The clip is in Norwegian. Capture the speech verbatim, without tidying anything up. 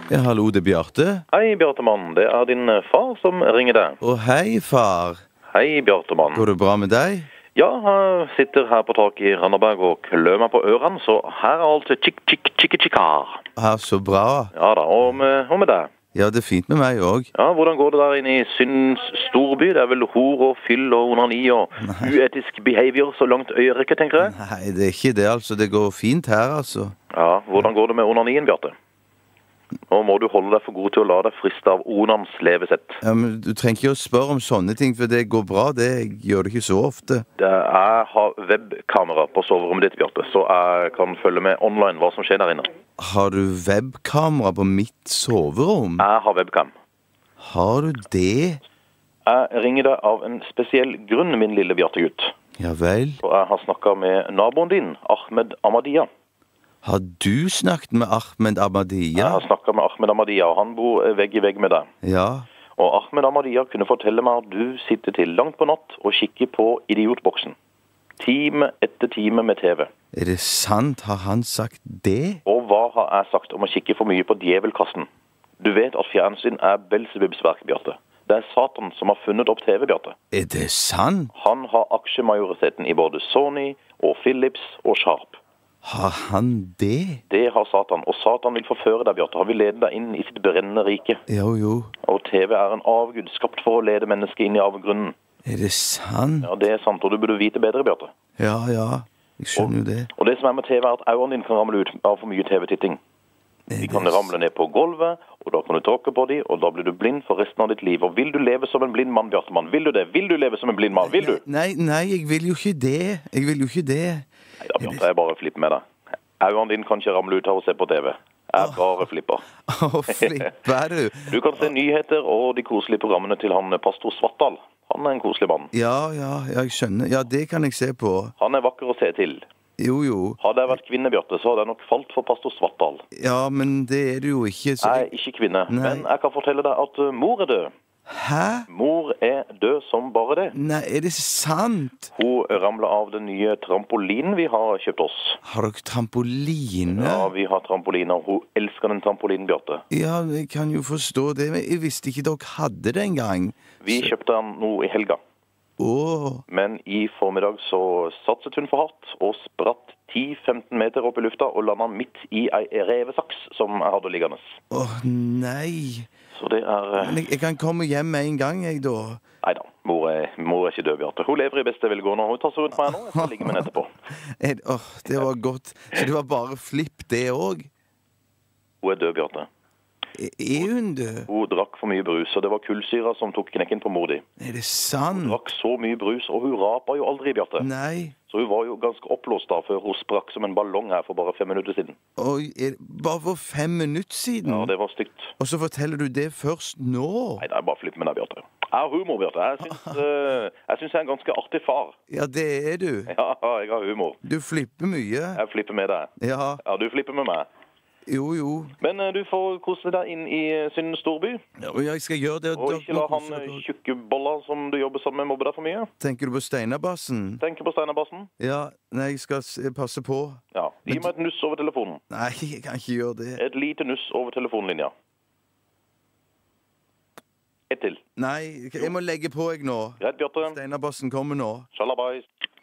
Ja, hallo, det er Bjarte. Hei, Bjartemann. Det er din eh, far som ringer deg. Å, hei, far. Hei, Bjartemann. Går det bra med deg? Ja, jeg sitter her på taket i Randaberg og klør meg på ørene, så her er alt tjikk, tjikk, tjikk, tjikkar. Ja, så bra. Ja da, og med, og med deg? Ja, det er fint med meg også. Ja, hvordan går det der inne i syndens storby? Det er vel hor og fyll og onani og uetisk behavior så langt øyerekket, tenker jeg? Nei, det er ikke det, altså. Det går fint her, altså. Ja, hvordan går det med onanien, Bjarte? Nå må du holde deg for god til å la deg friste av onans levesett. Ja, men du trenger ikke å spørre om sånne ting, for det går bra. Det gjør det ikke så ofte. Det jeg har webkamera på soverommet ditt, Bjarte, så jeg kan følge med online hva som skjer der inne. Har du webkamera på mitt soverom? Jeg har webcam. Har du det? Jeg ringer deg av en spesiell grunn, min lille Bjarte-gutt. Ja vel. Og jeg har snakket med naboen din, Ahmed Ahmadiyya. Har du snakket med Ahmed Ahmadiyya? Jeg har snakket med Ahmed Ahmadiyya, og han bor vegg i vegg med deg. Ja. Og Ahmed Ahmadiyya kunne fortelle meg at du sitter til langt på natt og kikker på idiotboksen. Time etter time med T V. Er det sant? Har han sagt det? Og hva har jeg sagt om å kikke for mye på djevelkassen? Du vet at fjernsyn er Belzebubs verk, Bjarte. Det er Satan som har funnet opp T V, Bjarte. Er det sant? Han har aksjemajoriteten i både Sony og Philips og Sharp. Har han det? Det har Satan, og Satan vil forføre deg, Bjarte. Han vil lede deg inn i sitt brennende rike. Jo, jo. Og T V er en avgud skapt for å lede mennesket inn i avgrunnen. Er det sant? Ja, det er sant, og du burde vite bedre, Bjarte. Ja, ja. Jeg skjønner jo det. Og det som er med T V er at øynene dine kan ramle ut av for mye T V-titting. De kan ramle ned på gulvet, og da kan du tråkke på dem, og da blir du blind for resten av ditt liv. Og vil du leve som en blind mann, Bjartemann? Vil du det? Vil du leve som en blind mann? Vil du? Nei, nei, jeg vil jo ikke det. Jeg vil jo ikke det. Nei da, Bjarte, jeg bare flipper med deg. Øynene dine kan ikke ramle ut av å se på T V. Jeg bare flipper. Å, flipper du? Du kan se nyheter og de koselige programmene til han pastor Svartdal. Han er en koselig mann. Ja, ja, jeg skjønner. Ja, det kan jeg se på. Han er vakker å se til. Jo, jo. Hadde jeg vært kvinne, Bjarte, så hadde jeg nok falt for pastor Svartdal. Ja, men det er du jo ikke. Så... Jeg er ikke kvinne, Nei. men jeg kan fortelle deg at uh, mor er død. Hæ? Mor er død som bare det. Nei, er det sant? Hun ramlet av den nye trampolinen vi har kjøpt oss. Har dere trampoline? Ja, vi har trampoliner. Hun elsker den trampolinen, Bjarte. Ja, jeg kan jo forstå det, men jeg visste ikke dere hadde det engang. Vi kjøpte den nå i helga. Åh. Men i formiddag så satset hun for hardt og spratt ti til femten meter opp i lufta og landet midt i ei revesaks som jeg hadde liggende. Åh, nei. Så det er... Uh... Men jeg, jeg kan komme hjem med en gang, jeg da. Neida, mor er, mor er ikke død, Bjarte. Hun lever i beste velgående, og hun tar seg rundt meg nå. Jeg skal ligge med henne etterpå. Åh, det var godt. Så det var bare flipp det også? Hun er død, Bjarte. Er hun død? Hun drakk for mye brus, og det var kullsyra som tok knekken på mor di. Er det sant? Hun drakk så mye brus, og hun rapa jo aldri, Bjarte. Nei. Så hun var jo ganske oppblåst da, før hun sprakk som en ballong her for bare fem minutter siden. Oi, er det bare for fem minutter siden? Ja, det var stygt. Og så forteller du det først nå? Nei, det er bare flipp med deg, Bjarte. Jeg har humor, Bjarte. Jeg syns, uh, jeg syns jeg er en ganske artig far. Ja, det er du. Ja, jeg har humor. Du flipper mye. Jeg flipper med deg. Ja. Ja, du flipper med meg. Jo, jo. Men uh, du får kose deg inn i syndens storby. Ja, og jeg skal gjøre det. Og ikke la han uh, tjukkeboller som du jobber sammen med mobbe deg for mye. Tenker du på Steinarbassen? Tenker på Steinarbassen? Ja, nei, jeg skal passe på. Ja, gi meg et nuss over telefonen. Nei, jeg kan ikke gjøre det. Et lite nuss over telefonlinja. Et til. Nei, jeg må legge på jeg nå. Greit, Bjarte. Steinarbassen kommer nå. Shalabais.